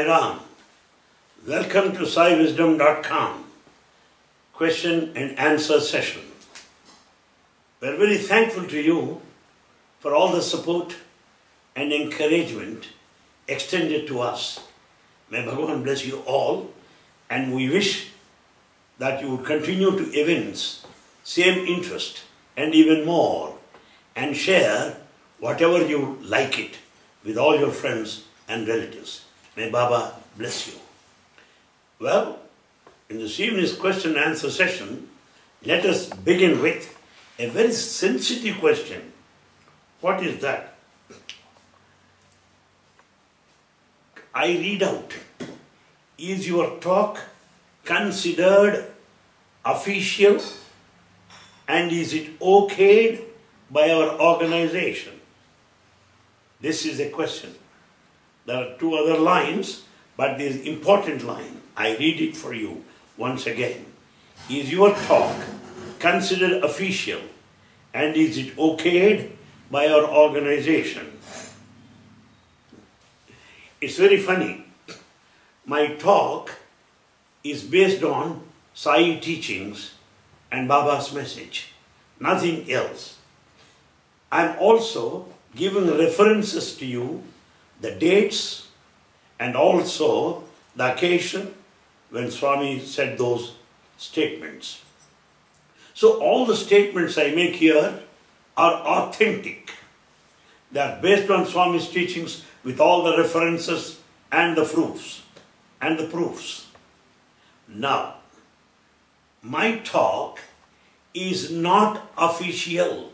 Sai Ram. Welcome to SaiWisdom.com question and answer session. We're very thankful to you for all the support and encouragement extended to us. May Bhagavan bless you all, and we wish that you would continue to evince same interest and even more, and share whatever you like it with all your friends and relatives. May Baba bless you. Well, in this evening's question and answer session, let us begin with a very sensitive question. What is that? I read out. Is your talk considered official, and is it okayed by our organization? This is a question. There are two other lines, but this important line, I read it for you once again. Is your talk considered official, and is it okayed by our organization? It's very funny. My talk is based on Sai teachings and Baba's message, nothing else. I'm also giving references to you, the dates, and also the occasion when Swami said those statements. So all the statements I make here are authentic. They are based on Swami's teachings with all the references and the proofs. Now, my talk is not official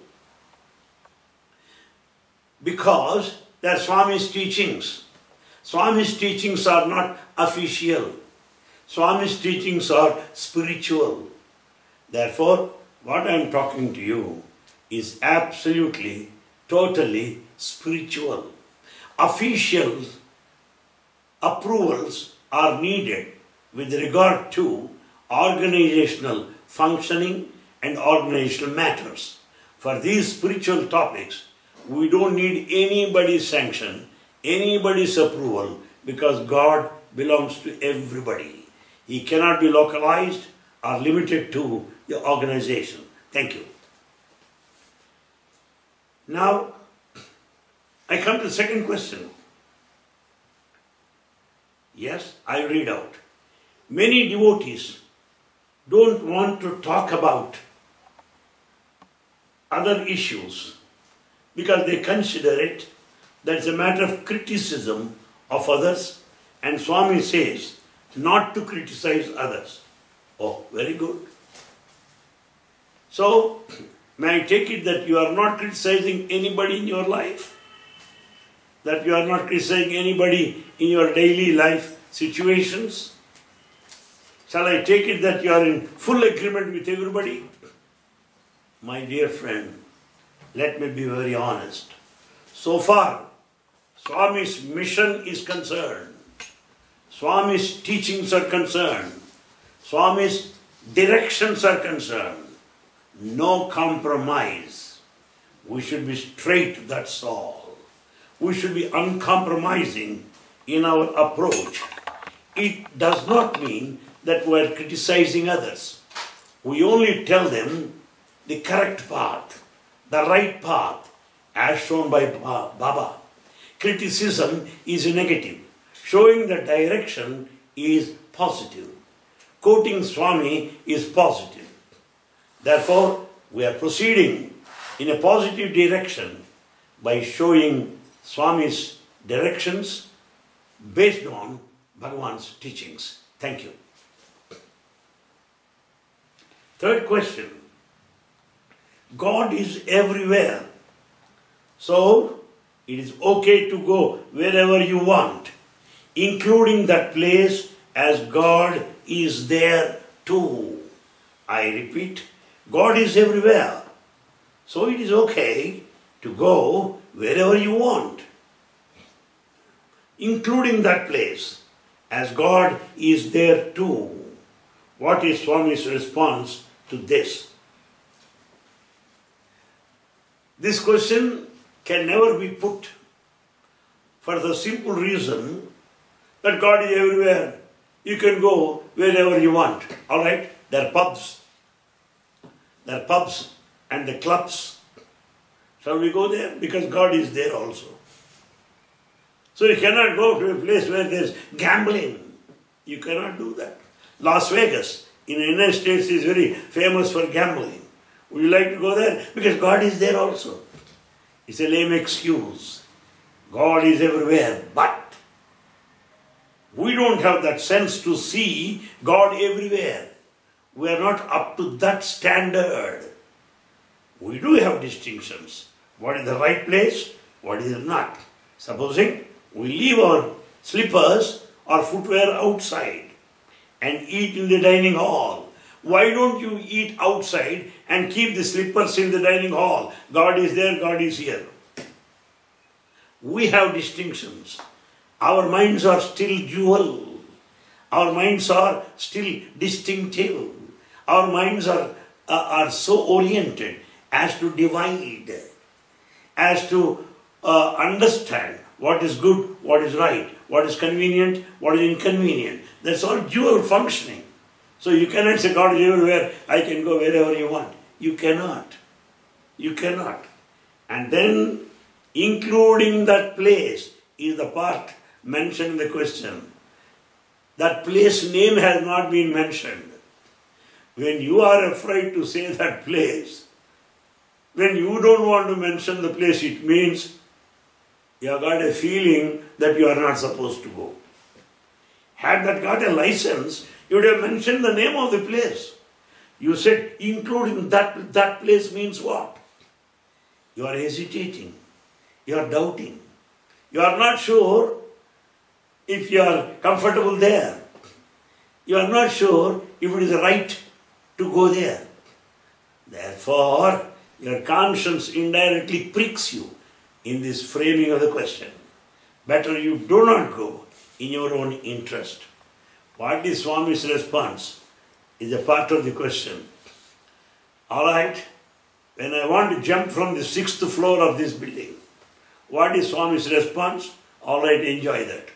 because they are Swami's teachings. Swami's teachings are not official. Swami's teachings are spiritual. Therefore, what I am talking to you is absolutely, totally spiritual. Official approvals are needed with regard to organizational functioning and organizational matters. For these spiritual topics, we don't need anybody's sanction, anybody's approval, because God belongs to everybody. He cannot be localized or limited to the organization. Thank you. Now, I come to the second question. Yes, I read out. Many devotees don't want to talk about other issues because they consider it that it's a matter of criticism of others, and Swami says not to criticize others. Oh, very good. So, may I take it that you are not criticizing anybody in your life? That you are not criticizing anybody in your daily life situations? Shall I take it that you are in full agreement with everybody? My dear friend, let me be very honest. So far, Swami's mission is concerned, Swami's teachings are concerned, Swami's directions are concerned, no compromise. We should be straight, that's all. We should be uncompromising in our approach. It does not mean that we are criticizing others. We only tell them the correct path, the right path, as shown by Baba. Criticism is negative. Showing the direction is positive. Quoting Swami is positive. Therefore, we are proceeding in a positive direction by showing Swami's directions based on Bhagavan's teachings. Thank you. Third question. God is everywhere. So, it is okay to go wherever you want, including that place, as God is there too. I repeat, God is everywhere. So it is okay to go wherever you want, including that place, as God is there too. What is Swami's response to this? This question can never be put for the simple reason that God is everywhere. You can go wherever you want. Alright? There are pubs. There are pubs and the clubs. Shall we go there? Because God is there also. So you cannot go to a place where there is gambling. You cannot do that. Las Vegas in the United States is very famous for gambling. Would you like to go there? Because God is there also. It's a lame excuse. God is everywhere, but we don't have that sense to see God everywhere. We are not up to that standard. We do have distinctions. What is the right place? What is not? Supposing we leave our slippers or footwear outside and eat in the dining hall. Why don't you eat outside and keep the slippers in the dining hall? God is there, God is here. We have distinctions. Our minds are still dual. Our minds are still distinctive. Our minds are so oriented as to divide, as to understand what is good, what is right, what is convenient, what is inconvenient. That's all dual functioning. So you cannot say God is everywhere, I can go wherever you want. You cannot. You cannot. And then including that place is the part mentioned in the question. That place name has not been mentioned. When you are afraid to say that place, when you don't want to mention the place, it means you have got a feeling that you are not supposed to go. Had that got a license, you would have mentioned the name of the place. You said including that place means what? You are hesitating. You are doubting. You are not sure if you are comfortable there. You are not sure if it is right to go there. Therefore, your conscience indirectly pricks you in this framing of the question. Better you do not go in your own interest. What is Swami's response is a part of the question. Alright, when I want to jump from the 6th floor of this building, what is Swami's response? Alright, enjoy that.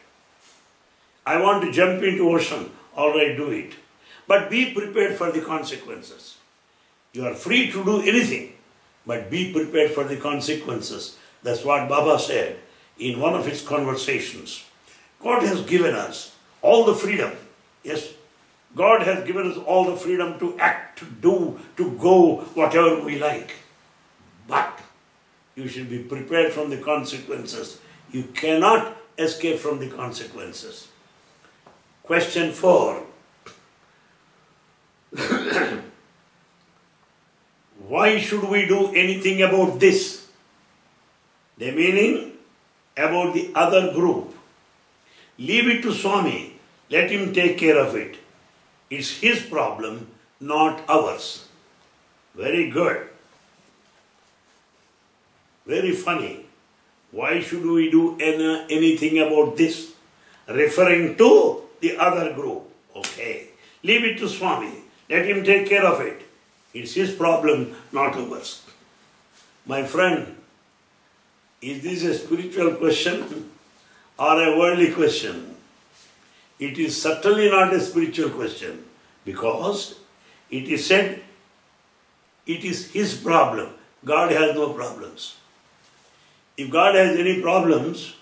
I want to jump into ocean. Alright, do it. But be prepared for the consequences. You are free to do anything, but be prepared for the consequences. That's what Baba said in one of his conversations. God has given us all the freedom. Yes, God has given us all the freedom to act, to do, to go, whatever we like. But you should be prepared from the consequences. You cannot escape from the consequences. Question 4. Why should we do anything about this? The meaning about the other group. Leave it to Swami. Let him take care of it. It's his problem, not ours. Very good. Very funny. Why should we do anything about this? Referring to the other group. Okay. Leave it to Swami. Let him take care of it. It's his problem, not ours. My friend, is this a spiritual question or a worldly question? It is certainly not a spiritual question, because it is said it is his problem. God has no problems. If God has any problems,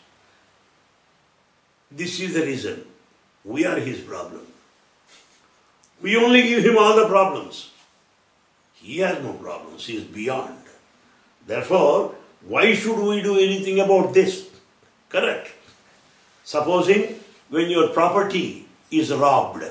this is the reason. We are his problem. We only give him all the problems. He has no problems. He is beyond. Therefore, why should we do anything about this? Correct. Supposing when your property is robbed,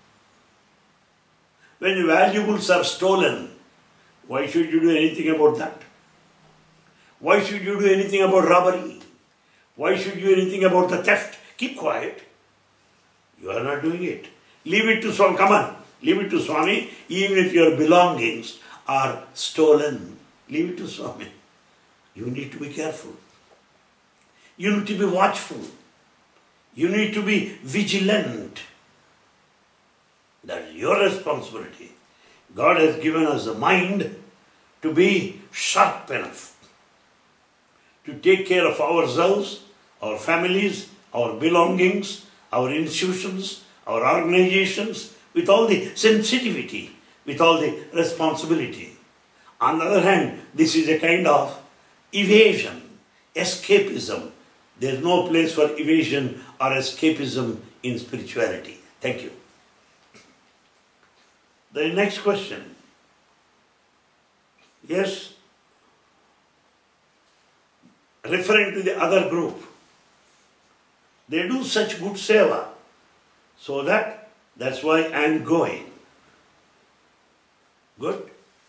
when the valuables are stolen, why should you do anything about that? Why should you do anything about robbery? Why should you do anything about the theft? Keep quiet. You are not doing it. Leave it to Swami. Come on. Leave it to Swami. Even if your belongings are stolen, leave it to Swami. You need to be careful. You need to be watchful. You need to be vigilant. That is your responsibility. God has given us the mind to be sharp enough to take care of ourselves, our families, our belongings, our institutions, our organizations, with all the sensitivity, with all the responsibility. On the other hand, this is a kind of evasion, escapism. There is no place for evasion or escapism in spirituality. Thank you. The next question. Yes, referring to the other group, they do such good seva, so that's why I am going. Good.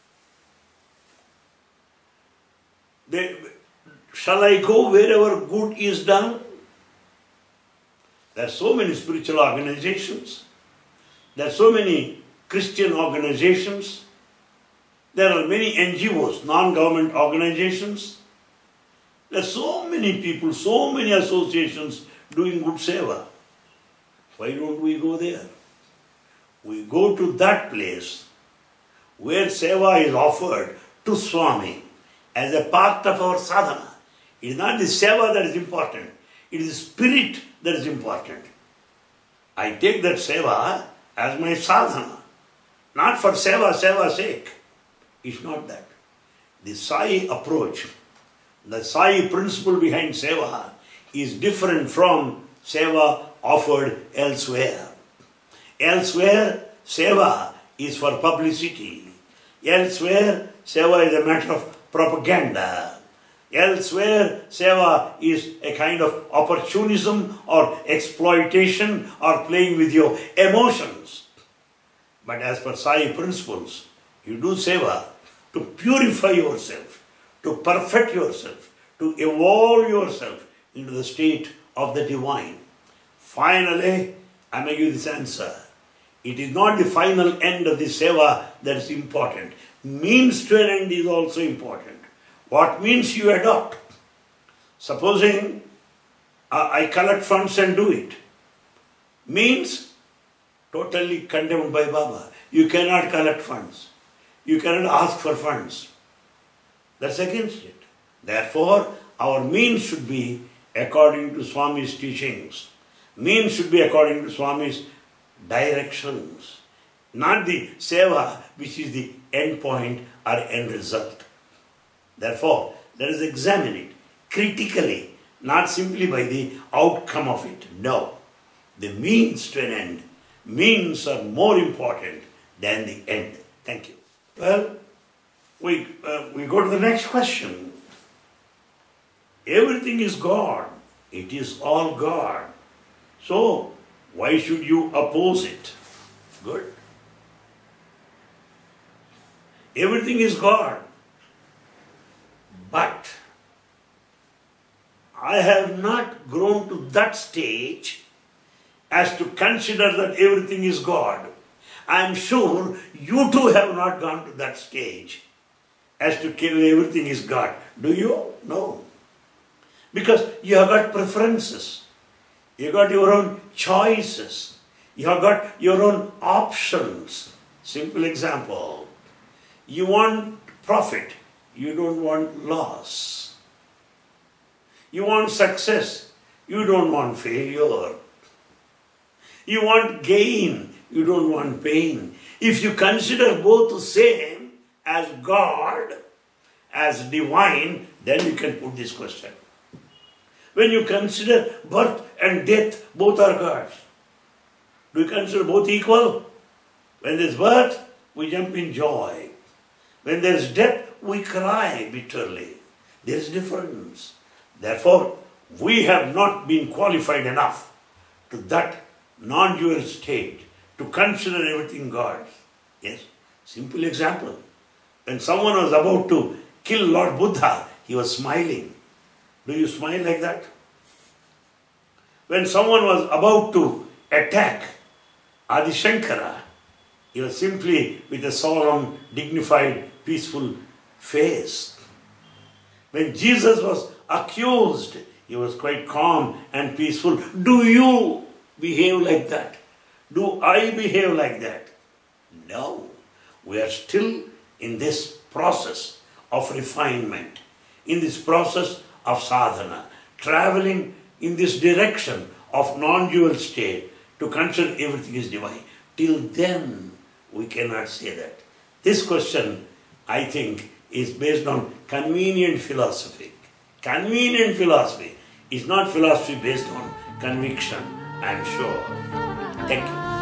Shall I go wherever good is done? There are so many spiritual organizations. There are so many Christian organizations. There are many NGOs, non-government organizations. There are so many people, so many associations doing good seva. Why don't we go there? We go to that place where seva is offered to Swami as a part of our sadhana. It is not the seva that is important. It is the spirit that is important. I take that seva as my sadhana. Not for seva's sake. It's not that. The Sai approach, the Sai principle behind seva is different from seva offered elsewhere. Elsewhere, seva is for publicity. Elsewhere, seva is a matter of propaganda. Elsewhere, seva is a kind of opportunism or exploitation or playing with your emotions. But as per Sai principles, you do seva to purify yourself, to perfect yourself, to evolve yourself into the state of the divine. Finally, I may give this answer. It is not the final end of the seva that is important. Means to an end is also important. What means you adopt? Supposing I collect funds and do it. Means totally condemned by Baba. You cannot collect funds. You cannot ask for funds. That's against it. Therefore, our means should be according to Swami's teachings. Means should be according to Swami's directions. Not the seva which is the end point or end result. Therefore, let us examine it critically, not simply by the outcome of it. No. The means to an end. Means are more important than the end. Thank you. Well, we go to the next question. Everything is God. It is all God. So, why should you oppose it? Good. Everything is God. But I have not grown to that stage as to consider that everything is God. I am sure you too have not gone to that stage as to everything is God. Do you? No. Because you have got preferences. You got your own choices. You have got your own options. Simple example. You want profit. You don't want loss. You want success. You don't want failure. You want gain. You don't want pain. If you consider both the same as God, as divine, then you can put this question. When you consider birth and death, both are Gods. Do you consider both equal? When there is birth, we jump in joy. When there is death, we cry bitterly. There is difference. Therefore, we have not been qualified enough to that non-dual state to consider everything God. Yes, simple example. When someone was about to kill Lord Buddha, he was smiling. Do you smile like that? When someone was about to attack Adi Shankara, he was simply with a solemn, dignified, peaceful face. When Jesus was accused, he was quite calm and peaceful. Do you behave like that? Do I behave like that? No. We are still in this process of refinement, in this process of sadhana, traveling in this direction of non-dual state to consider everything is divine. Till then, we cannot say that. This question, I think, is based on convenient philosophy. Convenient philosophy is not philosophy based on conviction, I am sure. Thank you.